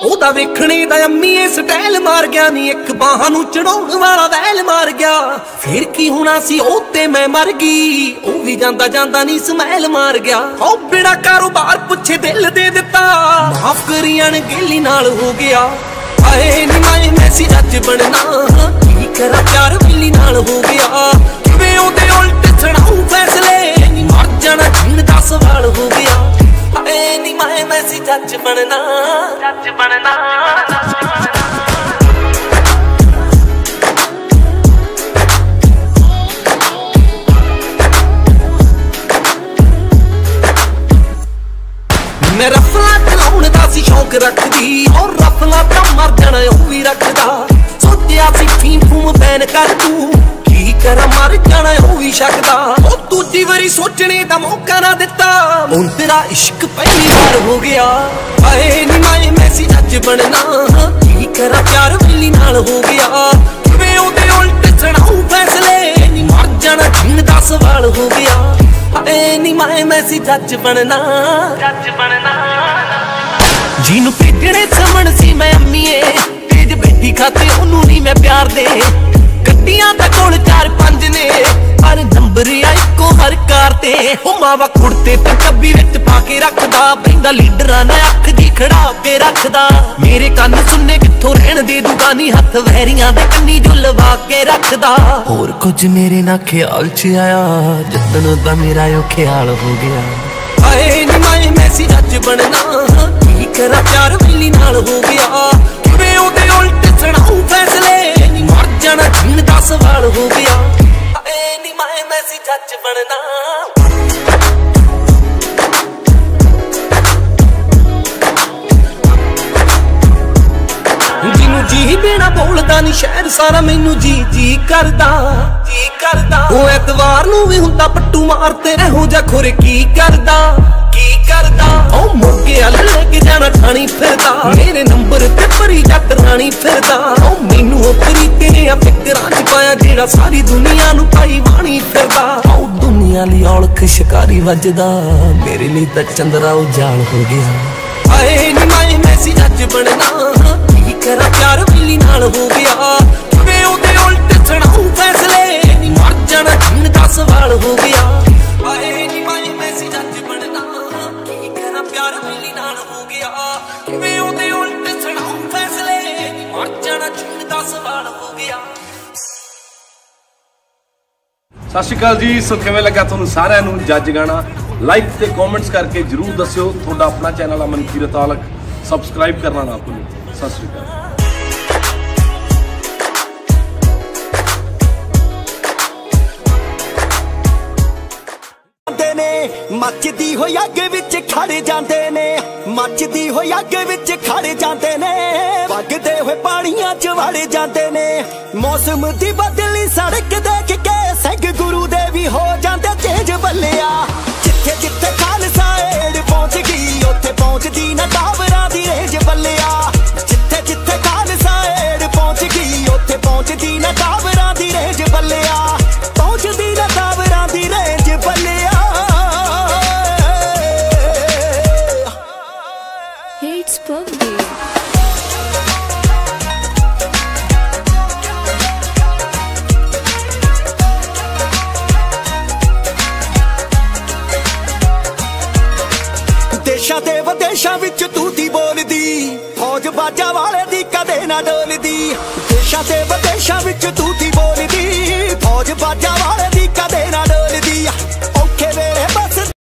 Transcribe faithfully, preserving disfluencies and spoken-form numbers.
ਉਹਦਾ ਵੇਖਣੇ ਦਾ ਅੰਮੀਏ ਸਟਾਈਲ ਮਾਰ ਗਿਆ ਨੀ, ਇੱਕ ਬਾਹਾਂ ਨੂੰ ਚੜਾਉਣ ਵਾਲਾ ਵੈਲ ਮਾਰ ਗਿਆ। ਫਿਰ ਕੀ ਹੋਣਾ ਸੀ ਉਹ ਤੇ ਮੈਂ ਮਰ ਗਈ, ਉਹ ਵੀ ਜਾਂਦਾ ਜਾਂਦਾ ਨੀ ਸਮੈਲ ਮਾਰ ਗਿਆ। ਉਹ ਬਿੜਾ ਕਾਰੋਬਾਰ ਪੁੱਛੇ ਦਿਲ ਦੇ ਦਿੱਤਾ, ਮਾਫ ਕਰੀ ਅਣਗਹਿਲੀ ਨਾਲ ਹੋ ਗਿਆ। ਆਏ ਨੀ ਮੈਂ ਮੈਸੀ ਜੱਜ ਬਣਨਾ, ਕੀ ਕਰਾਂ ਪਿਆਰ ਬਿੱਲੀ ਨਾਲ ਹੋ ਗਿਆ। ਕਿਵੇਂ ਉਹਦੇ ਉਲਟ ਸੁਣਾਉ ਫੈਸਲੇ, ਨੀ ਮਰ ਜਾਣਾ ਜੀਣ ਦਾ ਸਵਾਲ ਹੋ ਗਿਆ। ਆਏ ਨੀ ਮੈਂ ਮੈਸੀ ਜੱਜ ਬਣਨਾ, ਜੱਜ ਬਣਨਾ। ਮੈਂ ਰਫਲਾਂ ਚਲਾਉਣ ਦਾ ਸੀ ਸ਼ੌਕ ਰੱਖਦੀ, ਔਰ ਰਫਲਾਂ ਤਾਂ ਮਰ ਜਾਣਾ ਉਹ ਵੀ ਰੱਖਦਾ। ਸੋਚਿਆ ਸੀ ਫੀਮ ਫੂਮ ਬੈਨ ਕਰ ਤੂੰ, ਕੀ ਕਰਾਂ ਮਰ ਜਾਣਾ ਉਹ ਵੀ ਸ਼ੱਕਦਾ। ਉਹ ਦੂਜੀ ਵਾਰੀ ਸੋਚਣੇ ਦਾ ਮੌਕਾ ਨਾ ਦਿੱਤਾ, ਹੁਣ ਤੇਰਾ ਇਸ਼ਕ ਪਹਿਲੀ ਵਾਰ ਹੋ ਗਿਆ। ਆਏ ਨੀ ਮੈਂ ਮੈਸੀ ਜੱਜ ਬਣਨਾ, ਕੀ ਕਰਾਂ ਪਿਆਰ ਬਿੱਲੀ ਨਾਲ ਹੋ ਗਿਆ। ਕਿਵੇਂ ਉਹਦੇ ਉਲਟ ਸੁਣਾਉ ਫੈਸਲੇ, ਨੀ ਮਰ ਜਾਣਾ ਜੀਣ ਦਾ ਸਵਾਲ ਹੋ ਗਿਆ। ਆਏ ਨੀ ਮੈਂ ਮੈਸੀ ਜੱਜ ਬਣਨਾ, ਜੱਜ ਬਣਨਾ। ਜਿਹਨੂੰ ਭੇਜਣੇ ਸਮਣ ਸੀ ਮੈਂ ਅੰਮੀਏ, ਤੇਜ ਬੈਠੀ ਖਾਤੇ ਉਹਨੂੰ ਨੀ ਮੈਂ ਪਿਆਰ ਦੇ। ਗੱਡੀਆਂ ਤਾਂ ਕੋਲ ਚਾਰ ਪੰਜ ਨੇ, ਪਰ ਨੰਬਰ ਆ ਇੱਕੋ ਹਰ ਕਾਰ ਤੇ। ਉਹ ਮਾਵਾ ਕੁੜਤੇ ਤੇ ਕੱਬੀ ਵਿੱਚ ਪਾ ਕੇ ਰੱਖਦਾ, ਬੈਂਦਾ ਲੀਡਰਾਂ ਨਾਲ ਅੱਖ ਦੀ ਖੜਾ ਕੇ ਰੱਖਦਾ। ਮੇਰੇ ਕੰਨ ਸੁਣਨੇ ਕਿੱਥੋਂ ਰਹਿਣ ਦੇ ਦੂਗਾ ਨੀ, ਹੱਥ ਵਹਿਰੀਆਂ ਦੇ ਕੰਨੀ ਜੋ ਲਵਾ ਕੇ ਰੱਖਦਾ। ਹੋਰ ਕੁਝ ਮੇਰੇ ਨਾ ਖਿਆਲ ਚ ਆਇਆ, ਜਿੱਦਣ ਦਾ ਮੇਰਾ ਉਹ ਖਿਆਲ ਹੋ ਗਿਆ। ਆਏ ਨੀ ਮੈਂ ਮੈਸੀ ਜੱਜ ਬਣਨਾ, ਕੀ ਕਰਾਂ ਪਿਆਰ ਬਿੱਲੀ ਨਾਲ ਹੋ ਗਿਆ। ਕਿਵੇਂ ਉਹਦੇ ਉਲਟ ਸੁਣਾਉ ਫੈਸਲੇ, ਨੀ ਮਰ ਜਾਣਾ ਜੀਣ ਦਾ ਸਵਾਲ ਹੋ ਗਿਆ। ਆਏ ਨੀ ਮੈਂ ਮੈਸੀ ਜੱਜ ਬਣਨਾ। ਜਿਹਨੂੰ ਜੀ ਬਿਨਾ ਬੋਲਦਾ ਨੀ ਸ਼ਹਿਰ ਸਾਰਾ, ਮੈਨੂੰ ਜੀ ਜੀ ਕਰਦਾ, ਜੀ ਕਰਦਾ। ਉਹ ਐਤਵਾਰ ਨੂੰ ਵੀ ਹੁੰਦਾ ਪੱਟੂ ਮਾਰਤੇ, ਇਹੋ ਜਿਹਾ ਖੁਰ ਕੀ ਕਰਦਾ, ਕੀ ਕਰਦਾ। ਉਹ ਮੋਗੇ ਵੱਲ ਲੈ ਕੇ ਜਾਣਾ ਠਾਣੀ ਫਿਰਦਾ, ਮੇਰੇ ਨੰਬਰ ਤੇ ਭਰੀ ਜੱਟ ਰਾਣੀ ਫਿਰਦਾ। ਉਹ ਮੈਨੂੰ ਉਪਰੀ ਤੇਰੇ ਆ ਫਿਕਰਾਂ ਚ ਪਾਇਆ, ਜਿਹੜਾ ਸਾਰੀ ਦੁਨੀਆ ਨੂੰ ਪਾਈ ਬਾਣੀ ਫਿਰਦਾ। ਉਹ ਦੁਨੀਆ ਲਈ ਔਲਖ ਸ਼ਿਕਾਰੀ ਵੱਜਦਾ, ਮੇਰੇ ਲਈ ਤਾਂ ਚੰਦਰਾ ਉਜਾਲ ਹੋ ਗਿਆ। ਆਏ ਨੀ ਮੈਂ ਮੈਸੀ ਜੱਜ ਬਣਨਾ, ਕੀ ਕਰਾਂ ਪਿਆਰ ਬਿੱਲੀ ਨਾਲ ਹੋ ਗਿਆ। ਕਿਵੇਂ ਉਹਦੇ ਉਲਟ ਸੁਣਾਉ ਫੈਸਲੇ, ਨੀ ਮਰ ਜਾਣਾ ਜੀਣ ਦਾ ਸਵਾਲ ਹੋ ਗਿਆ। ਆਏ ਨੀ ਮੈਂ ਮੈਸੀ ਜੱਜ ਬਣਨਾ, ਕੀ ਕਰਾਂ ਪਿਆਰ ਬਿੱਲੀ ਨਾਲ ਹੋ ਗਿਆ। ਕਿਵੇਂ ਉਹਦੇ ਉਲਟ ਸੁਣਾਉ ਫੈਸਲੇ, ਨੀ ਮਰ ਜਾਣਾ ਜੀਣ ਦਾ ਸਵਾਲ ਹੋ ਗਿਆ। ਸਤਿ ਸ਼੍ਰੀ ਅਕਾਲ ਜੀ। ਸੋ ਕਿਵੇਂ ਲੱਗਾ ਤੁਹਾਨੂੰ ਸਾਰਿਆਂ ਨੂੰ ਜੱਜ ਗਾਣਾ? ਲਾਈਕ ਤੇ ਕਮੈਂਟਸ ਕਰਕੇ ਜਰੂਰ ਦੱਸਿਓ। ਤੁਹਾਡਾ ਆਪਣਾ ਚੈਨਲ ਅਮਨ ਕੀਰਤ ਔਲਖ, ਸਬਸਕ੍ਰਾਈਬ ਕਰਨਾ ਨਾ ਭੁੱਲੋ। ਸਤਿ ਸ਼੍ਰੀ ਅਕਾਲ। ਮੱਚਦੀ ਹੋਈ ਅੱਗ ਵਿੱਚ ਖੜ ਜਾਂਦੇ ਨੇ, ਮੱਚਦੀ ਹੋਈ ਅੱਗ ਵਿੱਚ ਖੜ ਜਾਂਦੇ ਨੇ, ਵਗਦੇ ਹੋਏ ਪਾਣੀਆਂ ਚ ਵੜ ਜਾਂਦੇ ਨੇ। ਮੌਸਮ ਦੀ ਬਦਲੀ ਸੜਕ ਦੇਖ ਕੇ ਸਿੰਘ ਗੁਰੂ ਦੇ ਵੀ ਹੋ ਜਾਂਦੇ ਚੇਂਜ ਬੱਲਿਆ। ਜਿੱਥੇ ਜਿੱਥੇ ਖਾਲਸਾ ਏਡ ਪਹੁੰਚ ਗਈ, ਉੱਥੇ ਪਹੁੰਚਦੀ ਨਾ ਟਾਵਰਾਂ ਦੀ ਰੇਂਜ ਬੱਲਿਆ। ਜਿੱਥੇ ਜਿੱਥੇ ਖਾਲਸਾ ਏਡ ਪਹੁੰਚ ਗਈ, ਉੱਥੇ ਪਹੁੰਚਦੀ ਨਾ ਟਾਵਰਾਂ ਦੀ ਰੇਂਜ ਬੱਲਿਆ। ਪਹੁੰਚਦੀ ਨਾ ਟਾਵਰਾਂ ਦੀ ਰੇਂਜ ਬੱਲਿਆ। It's Puggy. ਦੇਸ਼ਾਂ ਤੇ ਵਿਦੇਸ਼ਾਂ ਵਿੱਚ ਤੂਤੀ ਬੋਲਦੀ, ਫੌਜ ਬਾਜਾਂ ਵਾਲੇ ਦੀ ਕਦੇ ਨਾ ਡੋਲਦੀ। ਦੇਸ਼ਾਂ ਤੇ ਵਿਦੇਸ਼ਾਂ ਵਿੱਚ ਤੂਤੀ ਬੋਲਦੀ, ਫੌਜ ਬਾਜਾਂ ਵਾਲੇ ਦੀ ਕਦੇ